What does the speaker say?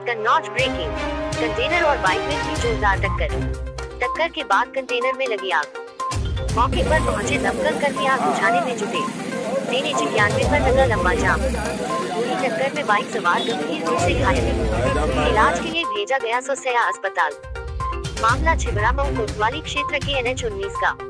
Kannauj breaking. Container और bike में थी जोरदार टक्कर के बाद कंटेनर में लगी आग। मौके पर पहुंचे दमकल कर्मी आग बुझाने में जुटे। NH91 पर लगा लंबा जाम। हुई टक्कर में बाइक सवार गंभीर रूप से घायल। इलाज के लिए भेजा गया सोसैया अस्पताल। मामला छिबरामऊ कोतवाली क्षेत्र के NH19 का।